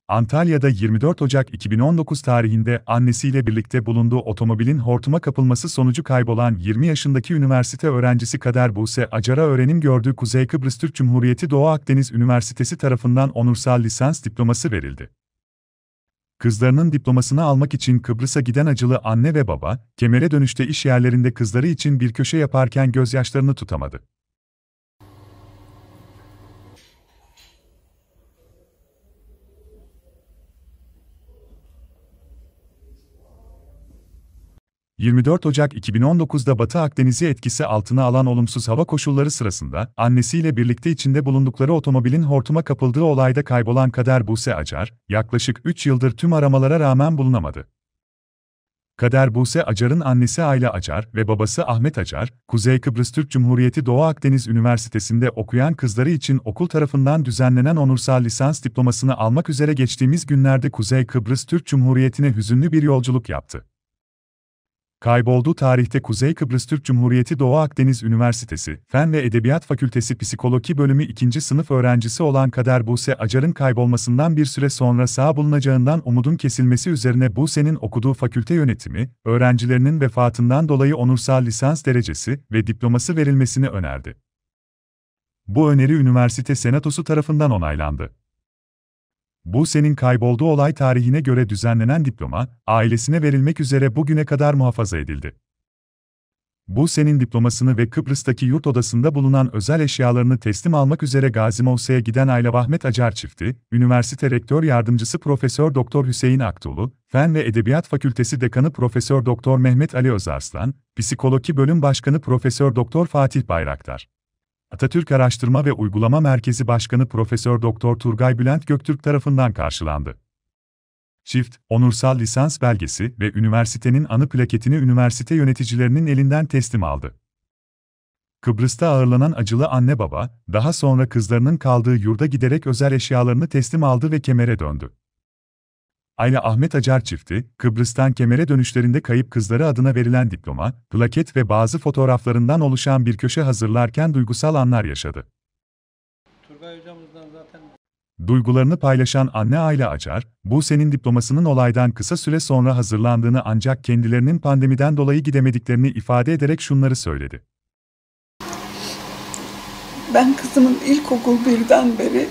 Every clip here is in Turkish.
Antalya'da 24 Ocak 2019 tarihinde annesiyle birlikte bulunduğu otomobilin hortuma kapılması sonucu kaybolan 20 yaşındaki üniversite öğrencisi Kader Buse Acar'a öğrenim gördüğü Kuzey Kıbrıs Türk Cumhuriyeti Doğu Akdeniz Üniversitesi tarafından onursal lisans diploması verildi. Kızlarının diplomasını almak için Kıbrıs'a giden acılı anne ve baba, Kemer'e dönüşte iş yerlerinde kızları için bir köşe yaparken gözyaşlarını tutamadı. 24 Ocak 2019'da Batı Akdeniz'i etkisi altına alan olumsuz hava koşulları sırasında, annesiyle birlikte içinde bulundukları otomobilin hortuma kapıldığı olayda kaybolan Kader Buse Acar, yaklaşık 3 yıldır tüm aramalara rağmen bulunamadı. Kader Buse Acar'ın annesi Ayla Acar ve babası Ahmet Acar, Kuzey Kıbrıs Türk Cumhuriyeti Doğu Akdeniz Üniversitesi'nde okuyan kızları için okul tarafından düzenlenen onursal lisans diplomasını almak üzere geçtiğimiz günlerde Kuzey Kıbrıs Türk Cumhuriyeti'ne hüzünlü bir yolculuk yaptı. Kaybolduğu tarihte Kuzey Kıbrıs Türk Cumhuriyeti Doğu Akdeniz Üniversitesi, Fen ve Edebiyat Fakültesi Psikoloji Bölümü 2. sınıf öğrencisi olan Kader Buse Acar'ın kaybolmasından bir süre sonra sağ bulunacağından umudun kesilmesi üzerine Buse'nin okuduğu fakülte yönetimi, öğrencilerinin vefatından dolayı onursal lisans derecesi ve diploması verilmesini önerdi. Bu öneri üniversite senatosu tarafından onaylandı. Buse'nin kaybolduğu olay tarihine göre düzenlenen diploma, ailesine verilmek üzere bugüne kadar muhafaza edildi. Buse'nin diplomasını ve Kıbrıs'taki yurt odasında bulunan özel eşyalarını teslim almak üzere Gazi Mause'ye giden Ayla Ahmet Acar çifti, üniversite rektör yardımcısı Profesör Doktor Hüseyin Aktuğlu, Fen ve Edebiyat Fakültesi Dekanı Profesör Doktor Mehmet Ali Özarslan, Psikoloji Bölüm Başkanı Profesör Doktor Fatih Bayraktar, Atatürk Araştırma ve Uygulama Merkezi Başkanı Profesör Doktor Turgay Bülent Göktürk tarafından karşılandı. Çift, onursal lisans belgesi ve üniversitenin anı plaketini üniversite yöneticilerinin elinden teslim aldı. Kıbrıs'ta ağırlanan acılı anne baba, daha sonra kızlarının kaldığı yurda giderek özel eşyalarını teslim aldı ve Kemer'e döndü. Ayla Ahmet Acar çifti, Kıbrıs'tan Kemer'e dönüşlerinde kayıp kızları adına verilen diploma, plaket ve bazı fotoğraflarından oluşan bir köşe hazırlarken duygusal anlar yaşadı. Turgay hocamızdan zaten Duygularını paylaşan anne Ayla Acar, Buse'nin diplomasının olaydan kısa süre sonra hazırlandığını ancak kendilerinin pandemiden dolayı gidemediklerini ifade ederek şunları söyledi. Ben kızımın ilkokul birden beri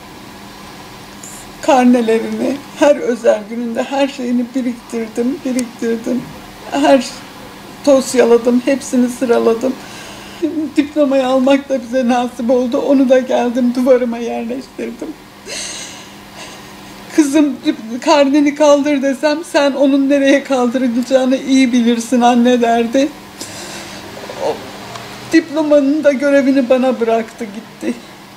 karnelerini, her özel gününde her şeyini biriktirdim. Her dosyaladım, hepsini sıraladım. Diplomayı almak da bize nasip oldu. Onu da geldim duvarıma yerleştirdim. Kızım karneni kaldır desem sen onun nereye kaldırılacağını iyi bilirsin anne derdi. O diplomanın da görevini bana bıraktı gitti.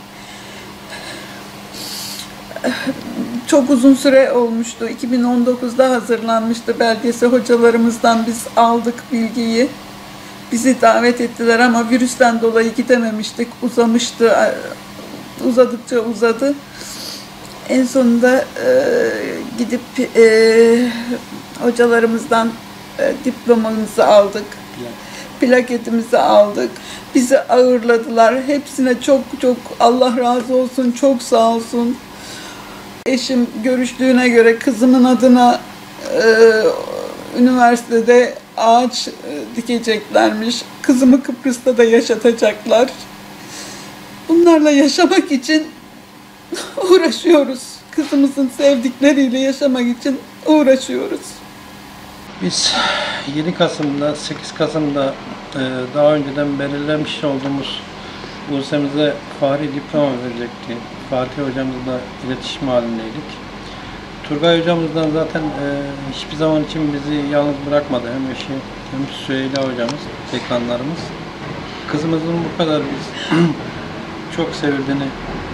Çok uzun süre olmuştu. 2019'da hazırlanmıştı belgesi. Hocalarımızdan biz aldık bilgiyi. Bizi davet ettiler ama virüsten dolayı gidememiştik. Uzamıştı. Uzadıkça uzadı. En sonunda gidip hocalarımızdan diplomamızı aldık. Plaketimizi aldık. Bizi ağırladılar. Hepsine çok Allah razı olsun, çok sağ olsun. Eşim görüştüğüne göre kızımın adına üniversitede ağaç dikeceklermiş. Kızımı Kıbrıs'ta da yaşatacaklar. Bunlarla yaşamak için uğraşıyoruz. Kızımızın sevdikleriyle yaşamak için uğraşıyoruz. biz 7 Kasım'da, 8 Kasım'da daha önceden belirlemiş olduğumuz Buse'mize fahri diploma verecekti. Fatih hocamızla iletişim halindeydik. Turgay hocamızdan zaten hiçbir zaman için bizi yalnız bırakmadı. Hem eşi hem Süheyla hocamız, dekanlarımız. Kızımızın bu kadar biz çok sevildiğini,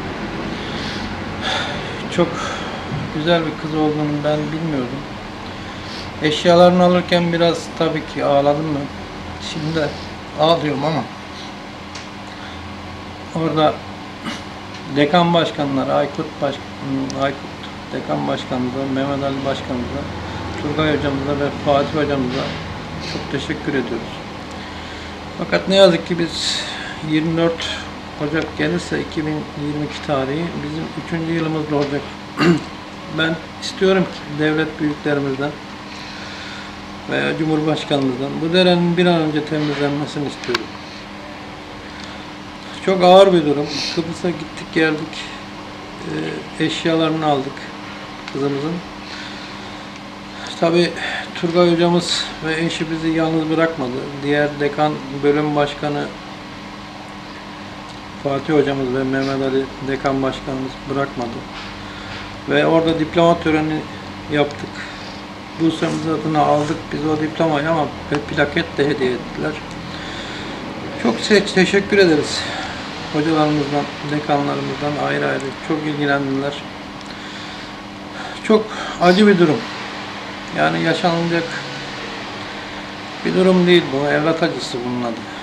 çok güzel bir kız olduğunu ben bilmiyordum. Eşyalarını alırken biraz tabii ki ağladım ben. Şimdi de ağlıyorum ama orada dekan başkanları, Aykut dekan başkanımıza, Mehmet Ali başkanımıza, Turgay hocamıza ve Fatih hocamıza çok teşekkür ediyoruz. Fakat ne yazık ki biz 24 Ocak gelirse 2022 tarihi bizim 3. yılımızda olacak Ben istiyorum ki devlet büyüklerimizden veya Cumhurbaşkanımızdan bu derenin bir an önce temizlenmesini istiyorum. Çok ağır bir durum. Kıbrıs'a gittik geldik. Eşyalarını aldık kızımızın. Tabii Turgay hocamız ve eşi bizi yalnız bırakmadı. Diğer dekan bölüm başkanı Fatih hocamız ve Mehmet Ali dekan başkanımız bırakmadı. Ve orada diploma töreni yaptık. Bursa'mız adına aldık biz o diplomayı ama plaket de hediye ettiler. Çok teşekkür ederiz. Hocalarımızdan, dekanlarımızdan ayrı ayrı çok ilgilendiler. Çok acı bir durum. Yani yaşanılacak bir durum değil bu. Evlat acısı bunun adı.